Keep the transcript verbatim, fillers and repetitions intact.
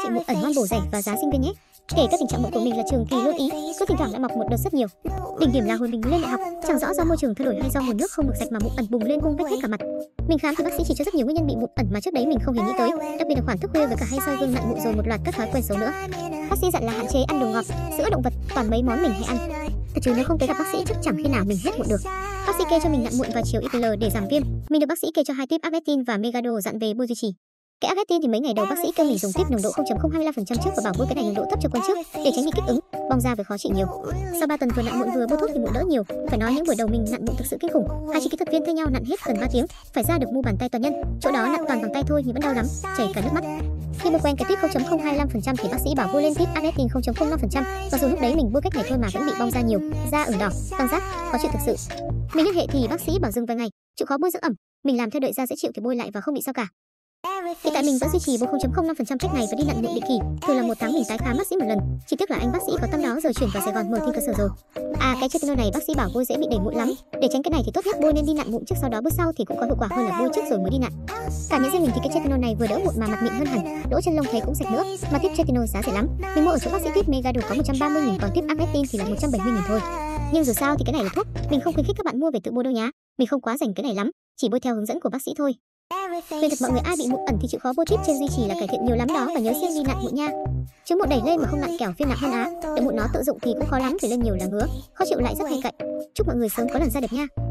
loại mụn ẩn ngon bổ rẻ và giá sinh viên nhé. Kể các tình trạng mụn của mình là trường kỳ luôn ý, cứ thỉnh thoảng lại mọc một đợt rất nhiều. Đỉnh điểm là hồi mình lên đại học, chẳng rõ do môi trường thay đổi hay do nguồn nước không được sạch mà mụn ẩn bùng lên vung vết hết cả mặt. Mình khám thì bác sĩ chỉ cho rất nhiều nguyên nhân bị mụn ẩn mà trước đấy mình không hề nghĩ tới, đặc biệt là khoản thức khuya với cả hay soi gương nặn mụn rồi một loạt các thói quen xấu nữa. Bác sĩ dặn là hạn chế ăn đồ ngọt, sữa động vật, toàn mấy món mình hay ăn. Thật chứ nếu không tới gặp bác sĩ chắc chẳng khi nào mình hết mụn được. Bác sĩ kê cho mình nặn mụn và chiều i pê lờ để giảm viêm. Mình được bác sĩ kê cho hai tip Avertin và Megado dặn về bôi duy trì. Cái Avertin thì mấy ngày đầu bác sĩ kêu mình dùng tip nồng độ không phẩy không hai lăm phần trăm trước và bảo bôi cái này nồng độ thấp cho quân trước để tránh bị kích ứng, bong da với khó trị nhiều. Sau ba tuần vừa nặn mụn vừa bôi thuốc thì mụn đỡ nhiều. Phải nói những buổi đầu mình nặn mụn thực sự kinh khủng. Hai chị kỹ thuật viên thay nhau nặn hết gần ba tiếng, phải ra được mu bàn tay toàn nhân. Chỗ đó nặn toàn bằng tay thôi nhưng vẫn đau lắm, chảy cả nước mắt. Khi bôi quen cái tip không phẩy không hai lăm phần trăm thì bác sĩ bảo bôi lên tip Avertin không phẩy không năm phần trăm. Và dù lúc đấy mình bôi cách này thôi mà vẫn bị bong da nhiều, da ửng đỏ, tăng rát, khó chịu thực sự. Mình liên hệ thì bác sĩ bảo dừng vài ngày, chịu khó bôi dưỡng ẩm. Mình làm theo đợi da dễ chịu thì bôi lại và không bị sao cả. Hiện tại mình vẫn duy trì bôi không phẩy không năm phần trăm cách này và đi nặn mụn định kỳ. Thường là một tháng mình tái khám bác sĩ một lần. Chỉ tiếc là anh bác sĩ có tâm đó giờ chuyển vào Sài Gòn mở thêm cơ sở rồi. À cái Cetino này bác sĩ bảo bôi dễ bị đầy mụn lắm. Để tránh cái này thì tốt nhất bôi nên đi nặn mụn trước sau đó bước sau thì cũng có hiệu quả hơn là bôi trước rồi mới đi nặn. Cả những riêng mình thì cái Cetino này vừa đỡ mụn mà mặt mịn hơn hẳn, lỗ chân lông thấy cũng sạch nữa. Mà tip Cetino giá rẻ lắm. Mình mua ở chỗ bác sĩ tip Megado có một trăm ba mươi nghìn còn tip Avertin thì là một trăm bảy mươi nghìn thôi. Nhưng dù sao thì cái này là thuốc, mình không khuyến khích các bạn mua về tự bôi đâu nhá. Mình không quá rành cái này lắm, chỉ bôi theo hướng dẫn của bác sĩ thôi. Khuyên thật mọi người ai bị mụn ẩn thì chịu khó bôi tip trên duy trì là cải thiện nhiều lắm đó và nhớ siêng đi nặn mụn nha. Chứ mụn đẩy lên mà không nặn kẻo viêm nặng hơn á. Đợi mụn nó tự dụng thì cũng khó lắm, phải lên nhiều là ngứa, khó chịu lại rất hay cậy. Chúc mọi người sớm có làn da đẹp nha.